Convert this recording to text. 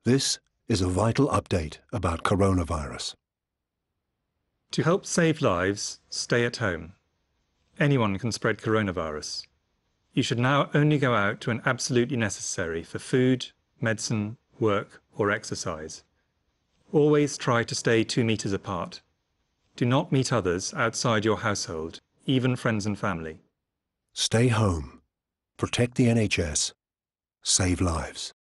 This is a vital update about coronavirus. To help save lives, stay at home. Anyone can spread coronavirus. You should now only go out when absolutely necessary for food, medicine, work or exercise. Always try to stay 2 meters apart. Do not meet others outside your household, even friends and family. Stay home. Protect the NHS. Save lives.